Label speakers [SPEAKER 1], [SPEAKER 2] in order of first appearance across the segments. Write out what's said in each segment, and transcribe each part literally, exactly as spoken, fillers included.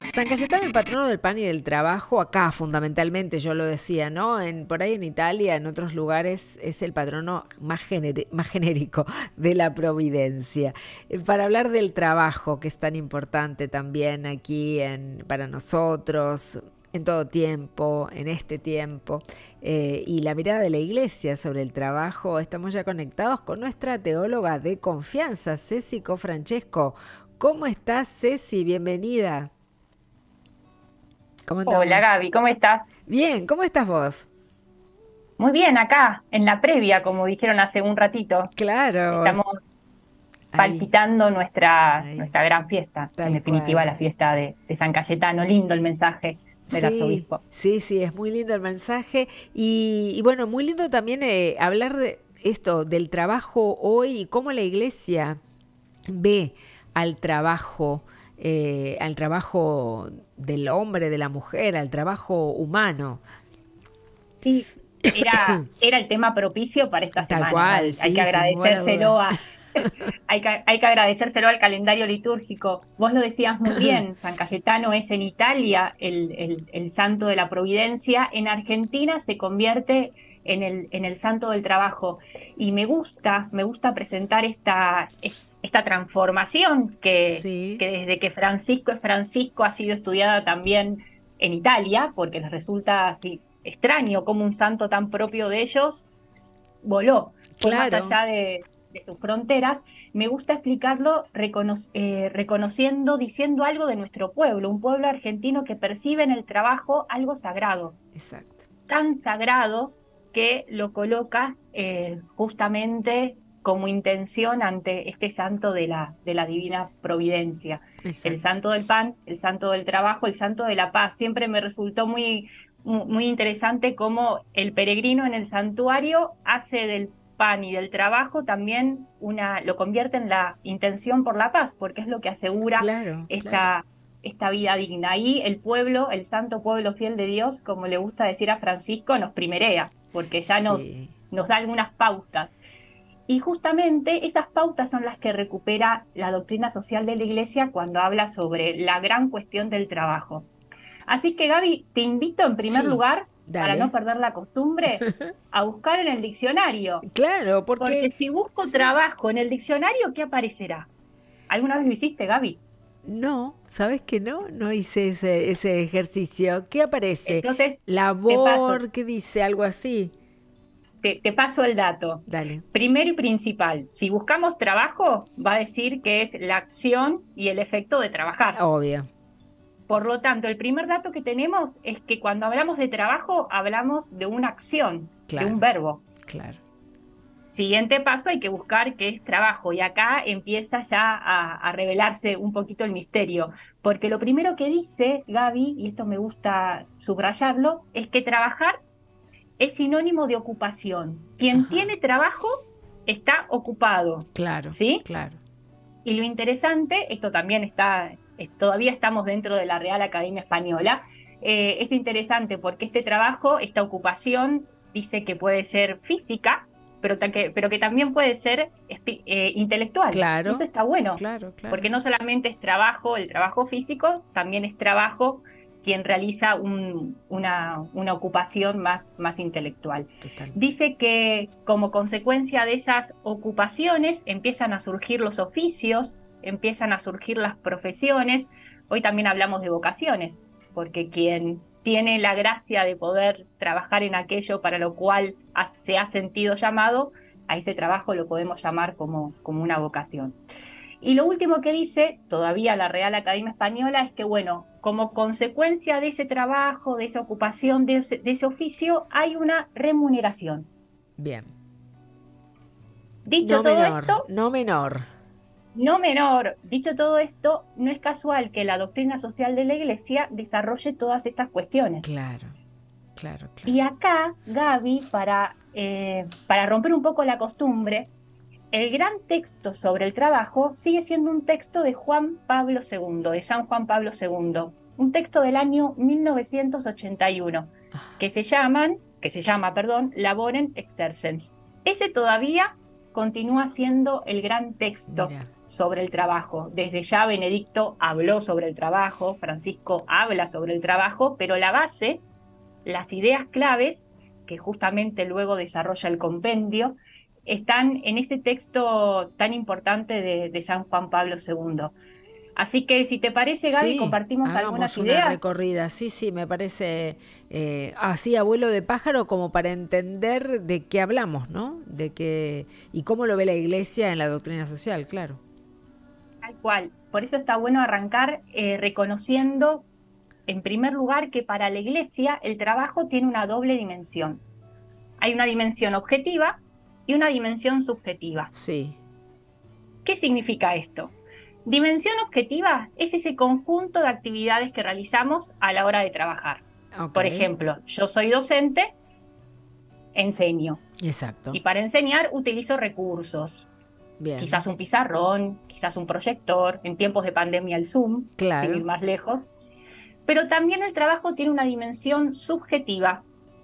[SPEAKER 1] San Cayetano, el patrono del pan y del trabajo, acá fundamentalmente, yo lo decía, ¿no? En, por ahí en Italia, en otros lugares, es el patrono más, gener- más genérico de la providencia. Eh, Para hablar del trabajo, que es tan importante también aquí en, para nosotros, en todo tiempo, en este tiempo, eh, y la mirada de la iglesia sobre el trabajo, estamos ya conectados con nuestra teóloga de confianza, Ceci Cofrancesco. ¿Cómo estás, Ceci? Bienvenida. ¿Cómo
[SPEAKER 2] Hola
[SPEAKER 1] andamos?
[SPEAKER 2] Gaby, ¿cómo estás?
[SPEAKER 1] Bien, ¿cómo estás vos?
[SPEAKER 2] Muy bien, acá, en la previa, como dijeron hace un ratito,
[SPEAKER 1] Claro,
[SPEAKER 2] estamos
[SPEAKER 1] ahí,
[SPEAKER 2] palpitando nuestra,
[SPEAKER 1] ahí,
[SPEAKER 2] nuestra gran fiesta, en
[SPEAKER 1] tal
[SPEAKER 2] definitiva
[SPEAKER 1] cual.
[SPEAKER 2] la fiesta de, de San Cayetano. Lindo el mensaje del
[SPEAKER 1] Sí,
[SPEAKER 2] arzobispo.
[SPEAKER 1] sí, sí, es muy lindo el mensaje y, y bueno, muy lindo también eh, hablar de esto, del trabajo hoy y cómo la iglesia ve al trabajo, eh, al trabajo del hombre, de la mujer, al trabajo humano.
[SPEAKER 2] Sí, era, era el tema propicio para esta
[SPEAKER 1] Tal
[SPEAKER 2] semana,
[SPEAKER 1] cual,
[SPEAKER 2] Gaby. Hay que
[SPEAKER 1] sí, sin lugar a dudas.
[SPEAKER 2] agradecérselo a, hay que, hay que agradecérselo al calendario litúrgico. Vos lo decías muy bien, San Cayetano es en Italia el, el, el santo de la providencia, en Argentina se convierte en el, en el santo del trabajo. Y me gusta, me gusta presentar esta, esta transformación que,
[SPEAKER 1] Sí,
[SPEAKER 2] que desde que Francisco es Francisco ha sido estudiada también en Italia, porque les resulta así extraño cómo un santo tan propio de ellos voló, fue más
[SPEAKER 1] claro,
[SPEAKER 2] allá de, de sus fronteras. Me gusta explicarlo recono eh, reconociendo, diciendo algo de nuestro pueblo, un pueblo argentino que percibe en el trabajo algo sagrado,
[SPEAKER 1] exacto,
[SPEAKER 2] tan sagrado que lo coloca eh, justamente como intención ante este santo de la, de la divina providencia. El
[SPEAKER 1] exacto.
[SPEAKER 2] santo del pan, el santo del trabajo, el santo de la paz. Siempre me resultó muy, muy interesante cómo el peregrino en el santuario hace del pan y del trabajo también una, lo convierte en la intención por la paz, porque es lo que asegura
[SPEAKER 1] Claro, claro.
[SPEAKER 2] esta, esta vida digna. Ahí el pueblo, el santo pueblo fiel de Dios, como le gusta decir a Francisco, nos primerea, porque ya nos,
[SPEAKER 1] Sí,
[SPEAKER 2] nos da algunas pautas. Y justamente esas pautas son las que recupera la doctrina social de la Iglesia cuando habla sobre la gran cuestión del trabajo. Así que Gaby, te invito en primer
[SPEAKER 1] sí,
[SPEAKER 2] lugar, para no
[SPEAKER 1] dale.
[SPEAKER 2] perder la costumbre, a buscar en el diccionario,
[SPEAKER 1] Claro, porque
[SPEAKER 2] porque si busco
[SPEAKER 1] sí.
[SPEAKER 2] trabajo en el diccionario, ¿qué aparecerá? ¿Alguna vez lo hiciste, Gaby?
[SPEAKER 1] No, ¿sabes que no? No hice ese, ese ejercicio. ¿Qué aparece?
[SPEAKER 2] Entonces, te paso,
[SPEAKER 1] Labor, ¿qué dice? Algo así.
[SPEAKER 2] te, te paso el dato.
[SPEAKER 1] Dale.
[SPEAKER 2] Primero y principal, si buscamos trabajo, va a decir que es la acción y el efecto de trabajar.
[SPEAKER 1] Obvio.
[SPEAKER 2] Por lo tanto, el primer dato que tenemos es que cuando hablamos de trabajo, hablamos de una acción, de un
[SPEAKER 1] Claro,
[SPEAKER 2] verbo.
[SPEAKER 1] claro.
[SPEAKER 2] Siguiente paso, hay que buscar qué es trabajo. Y acá empieza ya a, a revelarse un poquito el misterio. Porque lo primero que dice Gaby, y esto me gusta subrayarlo, es que trabajar es sinónimo de ocupación. Quien
[SPEAKER 1] Ajá.
[SPEAKER 2] tiene trabajo está ocupado,
[SPEAKER 1] Claro,
[SPEAKER 2] ¿sí?
[SPEAKER 1] claro.
[SPEAKER 2] Y lo interesante, esto también está, eh, todavía estamos dentro de la Real Academia Española, eh, es interesante porque este trabajo, esta ocupación, dice que puede ser física, pero, ta- que, pero que también puede ser espi- eh, intelectual. Y eso
[SPEAKER 1] Claro,
[SPEAKER 2] está bueno,
[SPEAKER 1] claro, claro.
[SPEAKER 2] porque no solamente es trabajo, el trabajo físico, también es trabajo quien realiza un- una, una ocupación más, más intelectual.
[SPEAKER 1] Totalmente.
[SPEAKER 2] Dice que como consecuencia de esas ocupaciones empiezan a surgir los oficios, empiezan a surgir las profesiones. Hoy también hablamos de vocaciones, porque quien tiene la gracia de poder trabajar en aquello para lo cual se ha sentido llamado, a ese trabajo lo podemos llamar como, como una vocación. Y lo último que dice todavía la Real Academia Española es que, bueno, como consecuencia de ese trabajo, de esa ocupación, de ese, de ese oficio, hay una remuneración.
[SPEAKER 1] Bien.
[SPEAKER 2] Dicho
[SPEAKER 1] No
[SPEAKER 2] todo
[SPEAKER 1] menor,
[SPEAKER 2] esto,
[SPEAKER 1] no menor.
[SPEAKER 2] no menor, dicho todo esto, no es casual que la doctrina social de la Iglesia desarrolle todas estas cuestiones.
[SPEAKER 1] Claro, claro,
[SPEAKER 2] Y
[SPEAKER 1] claro.
[SPEAKER 2] acá, Gaby, para, eh, para romper un poco la costumbre, el gran texto sobre el trabajo sigue siendo un texto de Juan Pablo segundo, de San Juan Pablo segundo, un texto del año mil novecientos ochenta y uno, que se llaman, que se llama, perdón, Laborem Exercens. Ese todavía continúa siendo el gran texto
[SPEAKER 1] Mira.
[SPEAKER 2] sobre el trabajo. Desde ya Benedicto habló sobre el trabajo, Francisco habla sobre el trabajo, pero la base, las ideas claves, que justamente luego desarrolla el compendio, están en ese texto tan importante de, de San Juan Pablo segundo. Así que si te parece, Gaby,
[SPEAKER 1] Sí,
[SPEAKER 2] compartimos algunas
[SPEAKER 1] hagamos una
[SPEAKER 2] ideas.
[SPEAKER 1] recorrida. Sí, sí, me parece eh, así, abuelo de pájaro, como para entender de qué hablamos, ¿no? De qué y cómo lo ve la Iglesia en la doctrina social, claro.
[SPEAKER 2] Tal cual. Por eso está bueno arrancar eh, reconociendo, en primer lugar, que para la Iglesia el trabajo tiene una doble dimensión. Hay una dimensión objetiva y una dimensión subjetiva.
[SPEAKER 1] Sí.
[SPEAKER 2] ¿Qué significa esto? Dimensión objetiva es ese conjunto de actividades que realizamos a la hora de trabajar.
[SPEAKER 1] Okay.
[SPEAKER 2] Por ejemplo, yo soy docente, enseño.
[SPEAKER 1] Exacto.
[SPEAKER 2] Y para enseñar utilizo recursos.
[SPEAKER 1] Bien.
[SPEAKER 2] Quizás un pizarrón, quizás un proyector, en tiempos de pandemia el Zoom,
[SPEAKER 1] claro.
[SPEAKER 2] sin ir más lejos. Pero también el trabajo tiene una dimensión subjetiva.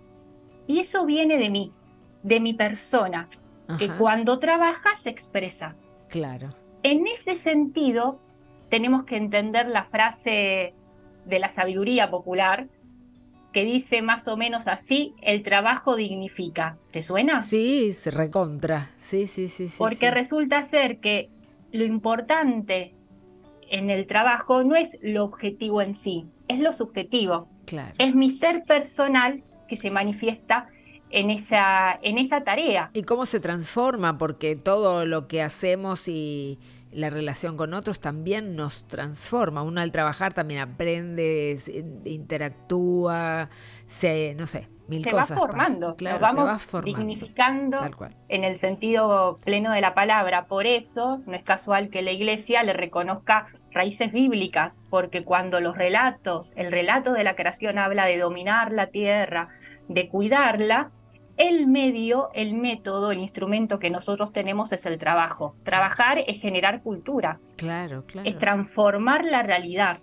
[SPEAKER 2] Y eso viene de mí, de mi persona, Ajá. que cuando trabaja se expresa.
[SPEAKER 1] Claro.
[SPEAKER 2] En ese sentido, tenemos que entender la frase de la sabiduría popular que dice más o menos así: el trabajo dignifica. ¿Te suena?
[SPEAKER 1] Sí, se recontra. Sí, sí, sí, sí.
[SPEAKER 2] Porque
[SPEAKER 1] sí.
[SPEAKER 2] resulta ser que lo importante en el trabajo no es lo objetivo en sí, es lo subjetivo.
[SPEAKER 1] Claro.
[SPEAKER 2] Es mi ser personal que se manifiesta en esa, en esa tarea.
[SPEAKER 1] Y cómo se transforma, porque todo lo que hacemos y la relación con otros también nos transforma. Uno al trabajar también aprende, interactúa, se, no sé, mil
[SPEAKER 2] se
[SPEAKER 1] cosas.
[SPEAKER 2] Se va formando,
[SPEAKER 1] claro,
[SPEAKER 2] nos vamos
[SPEAKER 1] va formando,
[SPEAKER 2] dignificando en el sentido pleno de la palabra. Por eso no es casual que la Iglesia le reconozca raíces bíblicas, porque cuando los relatos, el relato de la creación habla de dominar la tierra, de cuidarla, el medio, el método, el instrumento que nosotros tenemos es el trabajo. Trabajar es generar cultura.
[SPEAKER 1] Claro, claro.
[SPEAKER 2] Es transformar la realidad.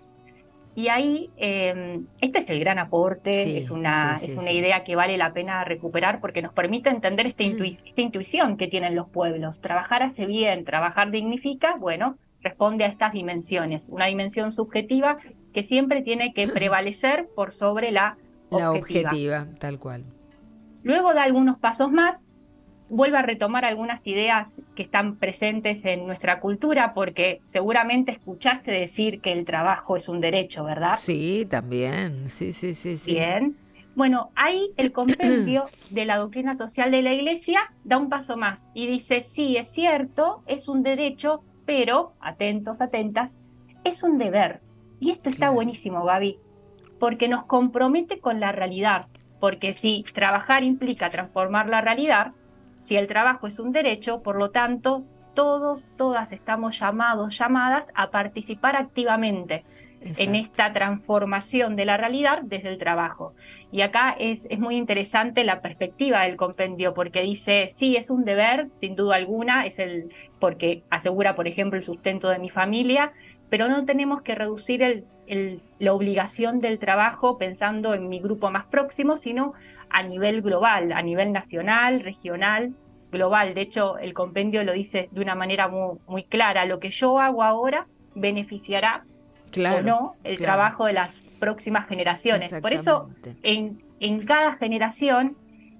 [SPEAKER 2] Y ahí, eh, este es el gran aporte,
[SPEAKER 1] sí,
[SPEAKER 2] es una,
[SPEAKER 1] sí, sí,
[SPEAKER 2] es una
[SPEAKER 1] sí.
[SPEAKER 2] idea que vale la pena recuperar porque nos permite entender esta, intu esta intuición que tienen los pueblos. Trabajar hace bien, trabajar dignifica, bueno, responde a estas dimensiones. Una dimensión subjetiva que siempre tiene que prevalecer por sobre la
[SPEAKER 1] La
[SPEAKER 2] objetiva.
[SPEAKER 1] objetiva, tal cual.
[SPEAKER 2] Luego da algunos pasos más, vuelve a retomar algunas ideas que están presentes en nuestra cultura, porque seguramente escuchaste decir que el trabajo es un derecho, ¿verdad?
[SPEAKER 1] Sí, también, sí, sí, sí, sí.
[SPEAKER 2] Bien. Bueno, ahí el compendio de la doctrina social de la Iglesia da un paso más y dice, sí, es cierto, es un derecho, pero, atentos, atentas, es un deber. Y esto está
[SPEAKER 1] Claro.
[SPEAKER 2] buenísimo, Gaby, porque nos compromete con la realidad. Porque si trabajar implica transformar la realidad, si el trabajo es un derecho, por lo tanto, todos, todas estamos llamados, llamadas a participar activamente Exacto. en esta transformación de la realidad desde el trabajo. Y acá es, es muy interesante la perspectiva del compendio, porque dice, sí, es un deber, sin duda alguna, es el porque asegura, por ejemplo, el sustento de mi familia, pero no tenemos que reducir el, el, la obligación del trabajo pensando en mi grupo más próximo, sino a nivel global, a nivel nacional, regional, global. De hecho, el compendio lo dice de una manera muy, muy clara. Lo que yo hago ahora beneficiará
[SPEAKER 1] claro,
[SPEAKER 2] o no el
[SPEAKER 1] claro.
[SPEAKER 2] trabajo de las próximas generaciones. Por eso, en, en cada generación,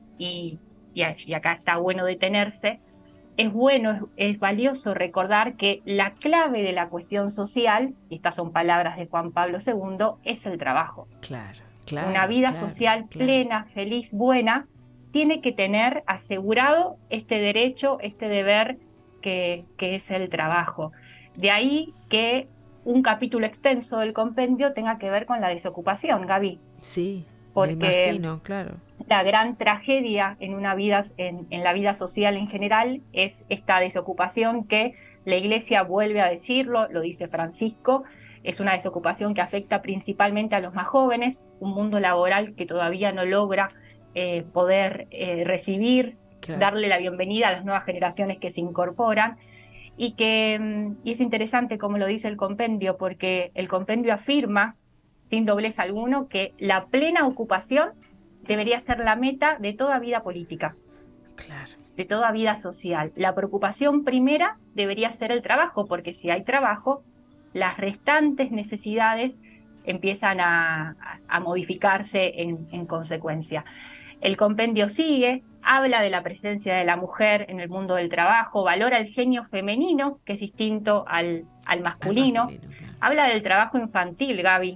[SPEAKER 2] y, y, y acá está bueno detenerse, es bueno, es, es valioso recordar que la clave de la cuestión social, y estas son palabras de Juan Pablo segundo, es el trabajo.
[SPEAKER 1] Claro, claro.
[SPEAKER 2] Una vida
[SPEAKER 1] claro,
[SPEAKER 2] social
[SPEAKER 1] claro.
[SPEAKER 2] plena, feliz, buena, tiene que tener asegurado este derecho, este deber que, que es el trabajo. De ahí que un capítulo extenso del compendio tenga que ver con la desocupación, Gaby.
[SPEAKER 1] Sí,
[SPEAKER 2] porque
[SPEAKER 1] me imagino, claro.
[SPEAKER 2] La gran tragedia en, una vida, en, en la vida social en general es esta desocupación que la Iglesia vuelve a decirlo, lo dice Francisco, es una desocupación que afecta principalmente a los más jóvenes, un mundo laboral que todavía no logra eh, poder eh, recibir, claro. darle la bienvenida a las nuevas generaciones que se incorporan. Y que y es interesante como lo dice el compendio, porque el compendio afirma, sin doblez alguno, que la plena ocupación debería ser la meta de toda vida política.
[SPEAKER 1] Claro.
[SPEAKER 2] de toda vida social. La preocupación primera debería ser el trabajo, porque si hay trabajo, las restantes necesidades empiezan a, a modificarse en, en consecuencia. El compendio sigue, habla de la presencia de la mujer en el mundo del trabajo, valora el genio femenino, que es distinto al, al
[SPEAKER 1] Al
[SPEAKER 2] masculino,
[SPEAKER 1] masculino, claro.
[SPEAKER 2] habla del trabajo infantil, Gaby,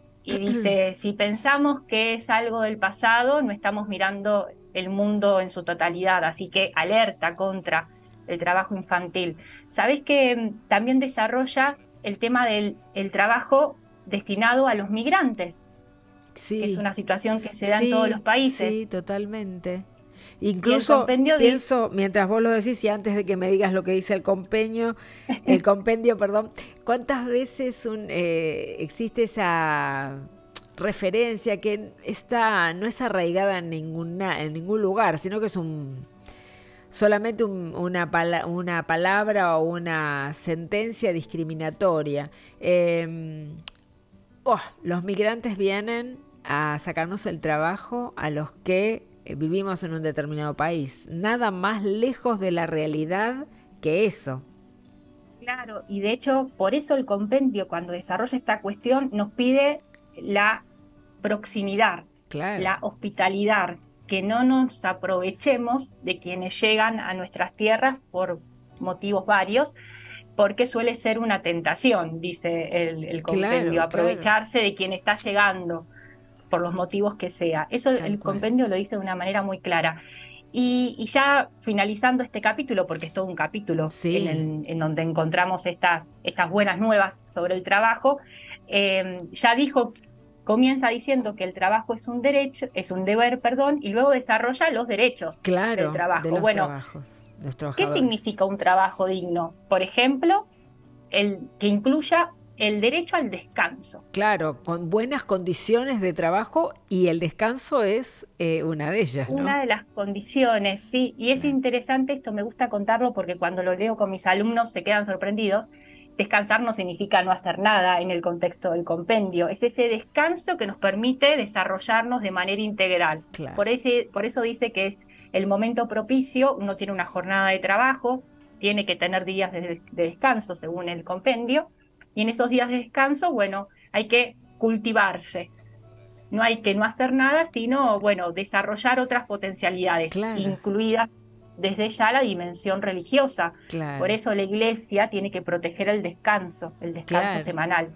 [SPEAKER 2] y dice, si pensamos que es algo del pasado, no estamos mirando el mundo en su totalidad, así que alerta contra el trabajo infantil. ¿Sabés que también desarrolla el tema del el trabajo destinado a los migrantes?
[SPEAKER 1] Sí,
[SPEAKER 2] Que es una situación que se da en todos los
[SPEAKER 1] sí,
[SPEAKER 2] países.
[SPEAKER 1] sí, totalmente.
[SPEAKER 2] Y el
[SPEAKER 1] Incluso
[SPEAKER 2] compendio
[SPEAKER 1] pienso, mientras vos lo decís y antes de que me digas lo que dice el compendio, el compendio, perdón, ¿cuántas veces un, eh, existe esa referencia que está, no es arraigada en ninguna, en ningún lugar, sino que es un solamente un- una, pala- una palabra o una sentencia discriminatoria? Eh, oh, los migrantes vienen a sacarnos el trabajo a los que eh, vivimos en un determinado país. Nada más lejos de la realidad que eso.
[SPEAKER 2] Claro, y de hecho, por eso el compendio, cuando desarrolla esta cuestión, nos pide la proximidad,
[SPEAKER 1] Claro,
[SPEAKER 2] la hospitalidad, que no nos aprovechemos de quienes llegan a nuestras tierras por motivos varios, porque suele ser una tentación, dice el, el compendio,
[SPEAKER 1] claro, claro,
[SPEAKER 2] aprovecharse de quien está llegando por los motivos que sea. Eso
[SPEAKER 1] tal
[SPEAKER 2] el
[SPEAKER 1] cual.
[SPEAKER 2] compendio lo dice de una manera muy clara. Y, y ya finalizando este capítulo, porque es todo un capítulo en,
[SPEAKER 1] Sí,
[SPEAKER 2] el, en donde encontramos estas, estas buenas nuevas sobre el trabajo, eh, ya dijo, comienza diciendo que el trabajo es un derecho, es un deber, perdón, y luego desarrolla los derechos del
[SPEAKER 1] claro, de
[SPEAKER 2] trabajo.
[SPEAKER 1] los
[SPEAKER 2] Bueno,
[SPEAKER 1] trabajos, de los
[SPEAKER 2] ¿qué
[SPEAKER 1] trabajadores.
[SPEAKER 2] significa un trabajo digno? Por ejemplo, el que incluya el derecho al descanso.
[SPEAKER 1] Claro, con buenas condiciones de trabajo y el descanso es eh, una de ellas, ¿no?
[SPEAKER 2] Una de las condiciones, sí, y es
[SPEAKER 1] Claro,
[SPEAKER 2] interesante, esto me gusta contarlo porque cuando lo leo con mis alumnos se quedan sorprendidos. Descansar no significa no hacer nada en el contexto del compendio, es ese descanso que nos permite desarrollarnos de manera integral.
[SPEAKER 1] claro,
[SPEAKER 2] Por ese, por eso dice que es el momento propicio, uno tiene una jornada de trabajo, tiene que tener días de, de descanso según el compendio, y en esos días de descanso, bueno, hay que cultivarse. No hay que no hacer nada, sino, bueno, desarrollar otras potencialidades,
[SPEAKER 1] claro,
[SPEAKER 2] incluidas desde ya la dimensión religiosa. Por
[SPEAKER 1] claro,
[SPEAKER 2] eso la Iglesia tiene que proteger el descanso, el descanso
[SPEAKER 1] claro,
[SPEAKER 2] semanal.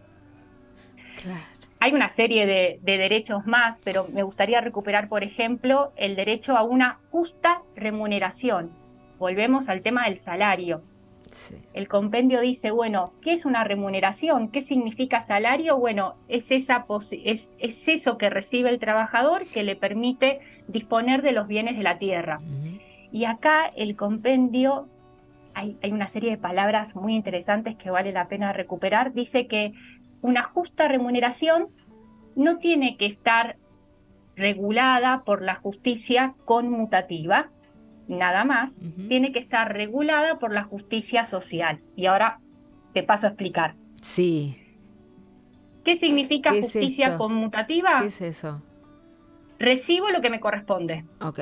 [SPEAKER 1] claro.
[SPEAKER 2] Hay una serie de, de derechos más, pero me gustaría recuperar, por ejemplo, el derecho a una justa remuneración. Volvemos al tema del salario.
[SPEAKER 1] Sí,
[SPEAKER 2] El compendio dice, bueno, ¿qué es una remuneración? ¿Qué significa salario? Bueno, es, esa es, es eso que recibe el trabajador que le permite disponer de los bienes de la tierra.
[SPEAKER 1] ujú,
[SPEAKER 2] Y acá el compendio, hay, hay una serie de palabras muy interesantes que vale la pena recuperar. Dice que una justa remuneración no tiene que estar regulada por la justicia conmutativa, nada más,
[SPEAKER 1] ujú.
[SPEAKER 2] tiene que estar regulada por la justicia social. Y ahora te paso a explicar.
[SPEAKER 1] Sí,
[SPEAKER 2] ¿Qué significa
[SPEAKER 1] ¿qué es
[SPEAKER 2] justicia
[SPEAKER 1] esto? ¿Qué
[SPEAKER 2] conmutativa?
[SPEAKER 1] es eso?
[SPEAKER 2] Recibo lo que me corresponde,
[SPEAKER 1] Ok,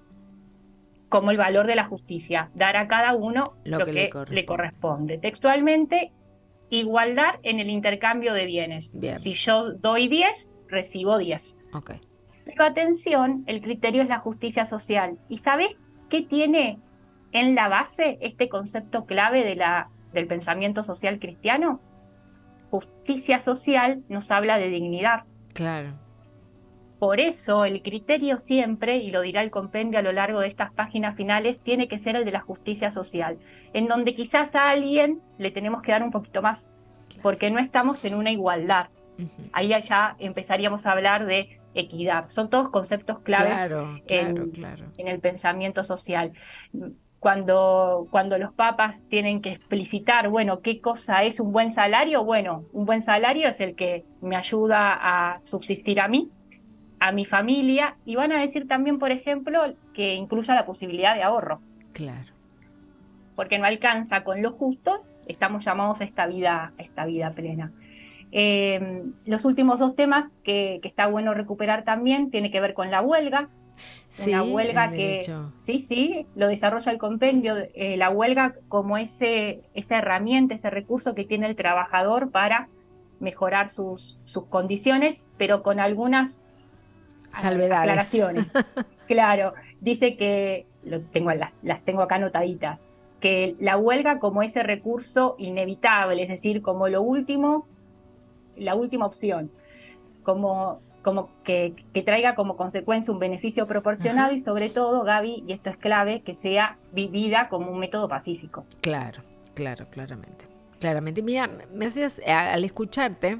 [SPEAKER 2] como el valor de la justicia, dar a cada uno
[SPEAKER 1] lo
[SPEAKER 2] lo
[SPEAKER 1] que le
[SPEAKER 2] que le
[SPEAKER 1] corresponde.
[SPEAKER 2] corresponde. Textualmente, igualdad en el intercambio de bienes.
[SPEAKER 1] Bien,
[SPEAKER 2] Si yo doy diez, recibo diez.
[SPEAKER 1] ok.
[SPEAKER 2] Pero atención, el criterio es la justicia social. ¿Y sabes qué tiene en la base este concepto clave de la, del pensamiento social cristiano? Justicia social nos habla de dignidad.
[SPEAKER 1] Claro,
[SPEAKER 2] Por eso el criterio siempre, y lo dirá el compendio a lo largo de estas páginas finales, tiene que ser el de la justicia social, en donde quizás a alguien le tenemos que dar un poquito más, porque no estamos en una igualdad.
[SPEAKER 1] ujú.
[SPEAKER 2] Ahí ya empezaríamos a hablar de equidad. Son todos conceptos claves
[SPEAKER 1] Claro, claro,
[SPEAKER 2] en,
[SPEAKER 1] claro.
[SPEAKER 2] en el pensamiento social. Cuando, cuando los papas tienen que explicitar, bueno, ¿qué cosa es un buen salario? Bueno, un buen salario es el que me ayuda a subsistir a mí, a mi familia, y van a decir también, por ejemplo, que incluya la posibilidad de ahorro,
[SPEAKER 1] Claro.
[SPEAKER 2] porque no alcanza con lo justo, estamos llamados a esta vida, a esta vida plena. Eh, los últimos dos temas que, que está bueno recuperar también tiene que ver con la huelga.
[SPEAKER 1] Sí,
[SPEAKER 2] Una huelga
[SPEAKER 1] el
[SPEAKER 2] que,
[SPEAKER 1] derecho.
[SPEAKER 2] sí, sí, lo desarrolla el compendio, eh, la huelga como ese, esa herramienta, ese recurso que tiene el trabajador para mejorar sus, sus condiciones, pero con algunas eh,
[SPEAKER 1] Salvedades.
[SPEAKER 2] aclaraciones. Claro, dice que, lo tengo, las, las tengo acá anotaditas, que la huelga como ese recurso inevitable, es decir, como lo último, la última opción, como, como que, que traiga como consecuencia un beneficio proporcionado
[SPEAKER 1] Ajá.
[SPEAKER 2] y sobre todo, Gaby, y esto es clave, que sea vivida como un método pacífico.
[SPEAKER 1] Claro, claro, claramente. Claramente. Mira, me hacías, a- al escucharte,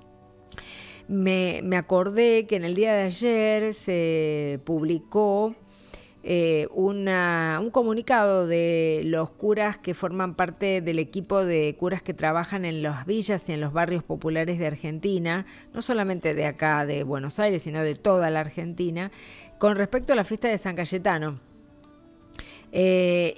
[SPEAKER 1] me, me acordé que en el día de ayer se publicó eh, una, un comunicado de los curas que forman parte del equipo de curas que trabajan en las villas y en los barrios populares de Argentina, no solamente de acá de Buenos Aires, sino de toda la Argentina, con respecto a la fiesta de San Cayetano. Eh,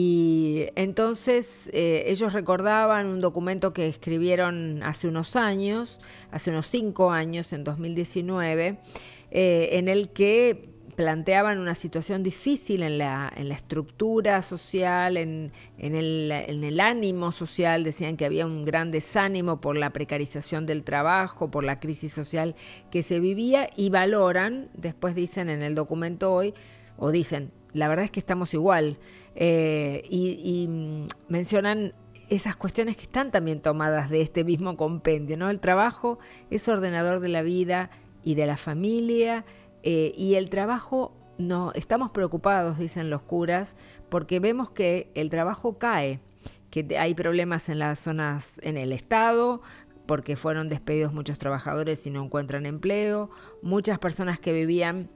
[SPEAKER 1] y entonces eh, ellos recordaban un documento que escribieron hace unos años, hace unos cinco años, en dos mil diecinueve, eh, en el que planteaban una situación difícil en la, en la estructura social, en, en, el, en el ánimo social. Decían que había un gran desánimo por la precarización del trabajo, por la crisis social que se vivía, y valoran, después dicen en el documento hoy, o dicen, la verdad es que estamos igual, eh, y, y mencionan esas cuestiones que están también tomadas de este mismo compendio, ¿no? El trabajo es ordenador de la vida y de la familia, eh, y el trabajo, no, estamos preocupados, dicen los curas, porque vemos que el trabajo cae, que hay problemas en las zonas, en el Estado, porque fueron despedidos muchos trabajadores y no encuentran empleo, muchas personas que vivían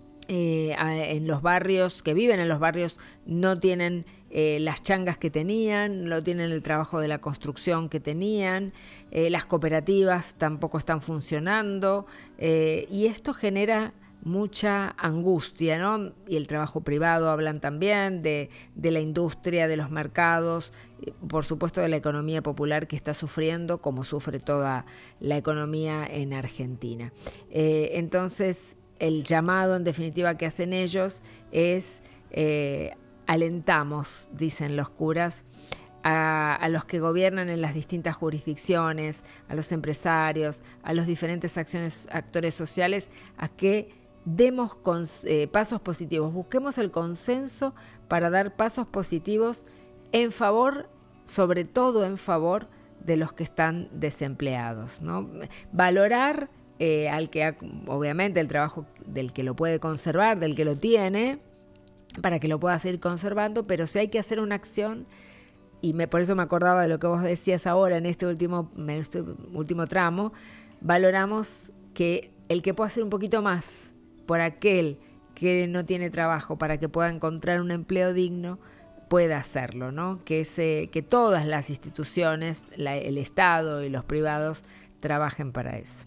[SPEAKER 1] Eh, en los barrios, que viven en los barrios, no tienen eh, las changas que tenían, no tienen el trabajo de la construcción que tenían, eh, las cooperativas tampoco están funcionando, eh, y esto genera mucha angustia, ¿no? Y el trabajo privado, hablan también de, de la industria, de los mercados, por supuesto de la economía popular que está sufriendo, como sufre toda la economía en Argentina. Eh, entonces, el llamado en definitiva que hacen ellos es eh, alentamos, dicen los curas, a, a los que gobiernan en las distintas jurisdicciones, a los empresarios, a los diferentes acciones, actores sociales, a que demos con, eh, pasos positivos, busquemos el consenso para dar pasos positivos en favor, sobre todo en favor de los que están desempleados, ¿no? Valorar Eh, al que obviamente el trabajo del que lo puede conservar, del que lo tiene, para que lo pueda seguir conservando, pero si hay que hacer una acción, y me, por eso me acordaba de lo que vos decías ahora en este último, en este último tramo, valoramos que el que pueda hacer un poquito más por aquel que no tiene trabajo para que pueda encontrar un empleo digno, pueda hacerlo, ¿no? Que, ese, que todas las instituciones, la, el Estado y los privados trabajen para eso.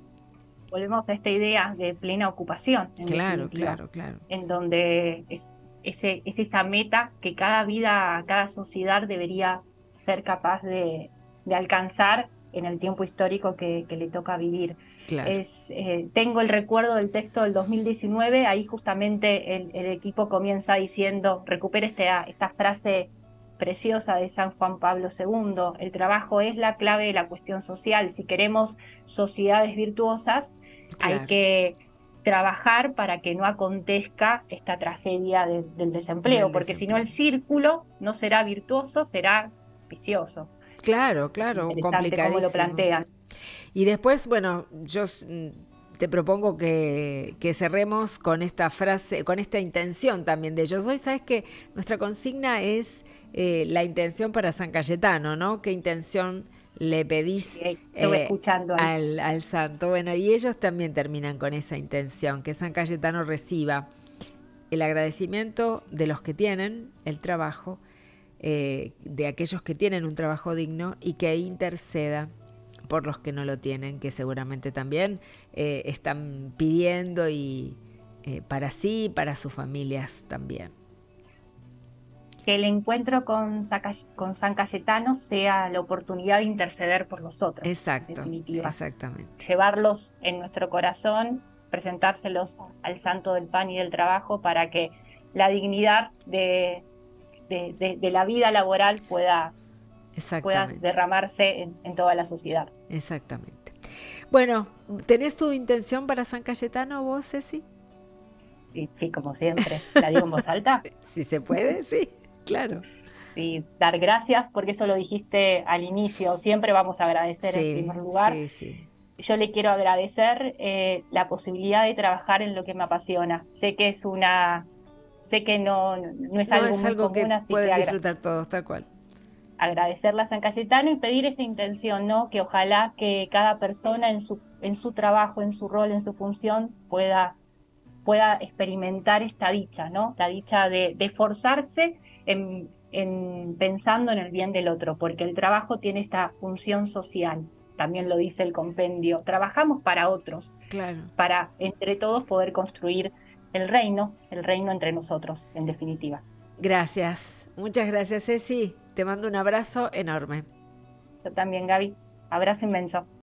[SPEAKER 2] Volvemos a esta idea de plena ocupación, en
[SPEAKER 1] Claro,
[SPEAKER 2] definitiva,
[SPEAKER 1] claro, claro.
[SPEAKER 2] en donde es, ese, es esa meta que cada vida, cada sociedad debería ser capaz de, de alcanzar en el tiempo histórico que, que le toca vivir.
[SPEAKER 1] Claro.
[SPEAKER 2] Es, eh, tengo el recuerdo del texto del dos mil diecinueve, ahí justamente el, el equipo comienza diciendo, recupera esta, esta frase preciosa de San Juan Pablo segundo, el trabajo es la clave de la cuestión social. Si queremos sociedades virtuosas,
[SPEAKER 1] Claro.
[SPEAKER 2] hay que trabajar para que no acontezca esta tragedia de, del desempleo,
[SPEAKER 1] Del
[SPEAKER 2] porque
[SPEAKER 1] desempleo.
[SPEAKER 2] si no el círculo no será virtuoso, será vicioso.
[SPEAKER 1] Claro, claro,
[SPEAKER 2] interesante cómo lo plantean.
[SPEAKER 1] Y después, bueno, yo te propongo que, que cerremos con esta frase, con esta intención también de ellos. Hoy sabes que nuestra consigna es eh, la intención para San Cayetano, ¿no? ¿Qué intención le pedís
[SPEAKER 2] sí, eh, escuchando
[SPEAKER 1] al, al santo? Bueno, y ellos también terminan con esa intención, que San Cayetano reciba el agradecimiento de los que tienen el trabajo, eh, de aquellos que tienen un trabajo digno, y que interceda por los que no lo tienen, que seguramente también eh, están pidiendo y eh, para sí y para sus familias también.
[SPEAKER 2] Que el encuentro con, con San Cayetano sea la oportunidad de interceder por los otros.
[SPEAKER 1] Exacto,
[SPEAKER 2] en definitiva.
[SPEAKER 1] exactamente.
[SPEAKER 2] Llevarlos en nuestro corazón presentárselos al santo del pan y del trabajo para que la dignidad de, de, de, de la vida laboral pueda, pueda derramarse en, en toda la sociedad.
[SPEAKER 1] Exactamente. Bueno, ¿tenés tu intención para San Cayetano vos, Ceci?
[SPEAKER 2] Sí, sí, como siempre. ¿La digo en voz alta?
[SPEAKER 1] Si se puede, sí, claro.
[SPEAKER 2] Sí, dar gracias, porque eso lo dijiste al inicio. Siempre vamos a agradecer, sí, en primer lugar.
[SPEAKER 1] Sí, sí.
[SPEAKER 2] Yo le quiero agradecer eh, la posibilidad de trabajar en lo que me apasiona. Sé que es una, sé que no, no es
[SPEAKER 1] no
[SPEAKER 2] algo
[SPEAKER 1] es
[SPEAKER 2] muy
[SPEAKER 1] algo
[SPEAKER 2] común,
[SPEAKER 1] que
[SPEAKER 2] así
[SPEAKER 1] pueden
[SPEAKER 2] que
[SPEAKER 1] disfrutar todos, tal cual.
[SPEAKER 2] Agradecerle a San Cayetano y pedir esa intención, ¿no? Que ojalá que cada persona en su, en su trabajo, en su rol, en su función, pueda, pueda experimentar esta dicha, ¿no? La dicha de, de esforzarse en, en pensando en el bien del otro, porque el trabajo tiene esta función social. También lo dice el compendio, trabajamos para otros,
[SPEAKER 1] claro,
[SPEAKER 2] para entre todos poder construir el reino, el reino entre nosotros, en definitiva.
[SPEAKER 1] Gracias, muchas gracias, Ceci, te mando un abrazo enorme.
[SPEAKER 2] Yo también, Gaby, abrazo inmenso.